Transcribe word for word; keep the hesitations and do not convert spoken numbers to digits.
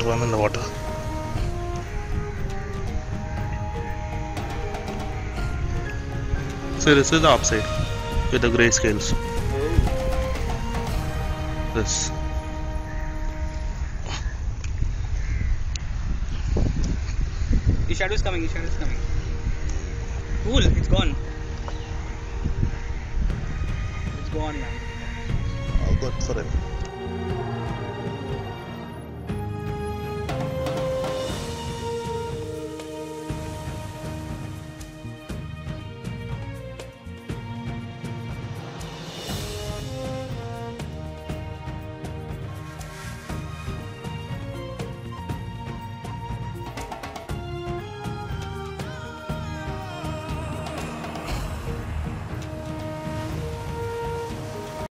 one in the water. So this is the upside with the grey scales. This. The shadow is coming, the shadow is coming. Cool, it's gone. It's gone, man. All good for him.